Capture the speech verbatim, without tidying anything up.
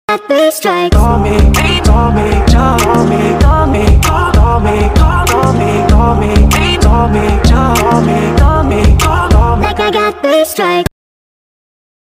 got three strikes. Call me, call me, call me, call me, call me, call me, call me, call me, call me, call me, call me, call me. Like I got three strikes.